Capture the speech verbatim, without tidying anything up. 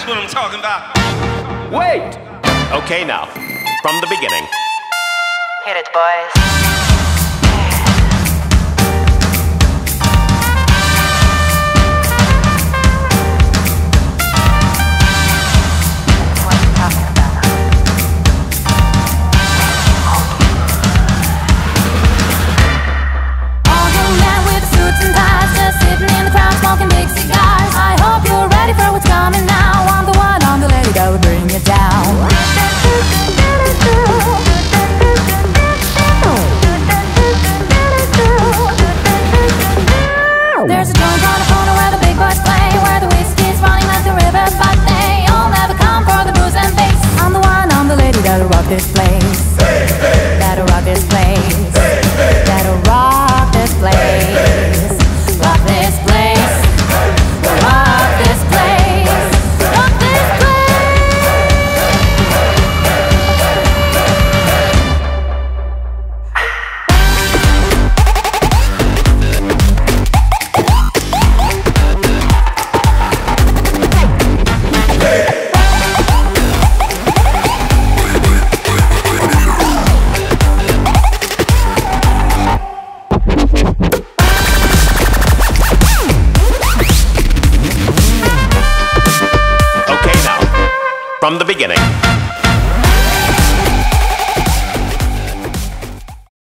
what I'm talking about. Wait! Okay, now, from the beginning. Hit it, boys. There's a joint on the corner where the big boys play, where the whiskey's running like the river, but they all never come for the booze and bass. I'm the one, I'm the lady that'll rock this place. That'll rock this place. That'll rock this place. Rock this place. Rock this place. Rock this From the beginning.